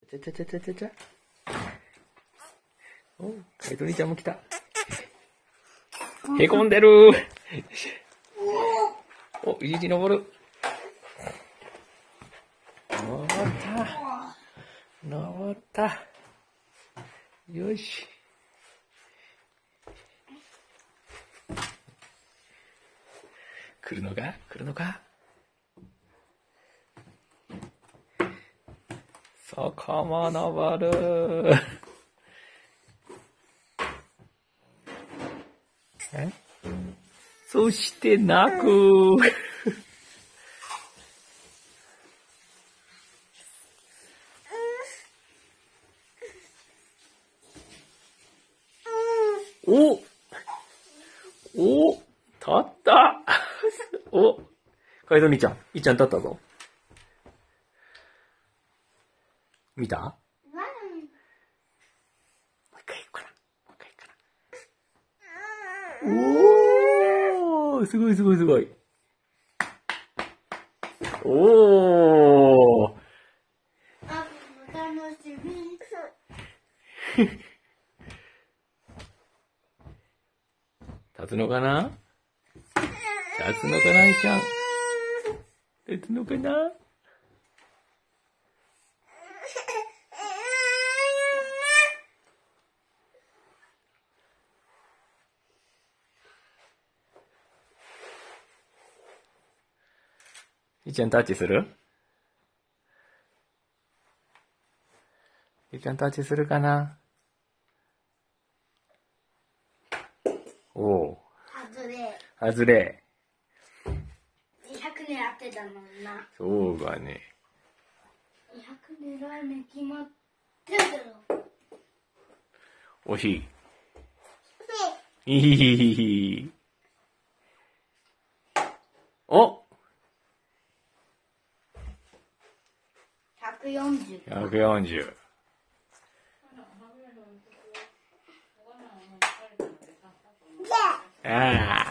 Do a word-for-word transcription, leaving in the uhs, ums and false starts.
ちゃちゃちゃちゃちゃちゃ。お、カイトリちゃんも来た。へこんでる。お、いちいち登る。登った。登った。よし。来るのか来るのか。そこも登る。えそして泣く。おお立ったおカイドウ兄ちゃん、いっちゃん立ったぞ。見た？もう一回行くかな。もう一回行くかな。おー、すごいすごいすごい。おー。 あ、楽しみ。 立つのかな？立つのかな、いちゃん。立つのかな？いちゃんタッチする？いちゃんタッチするかな？おお。 外れ。 外れ。 にひゃく狙ってたのにな。 そうがね。 にひゃく狙いに決まってるだろ。 惜しい。いひひひひ。おひゃくよんじゅう。 ひゃくよんじゅう。ああ。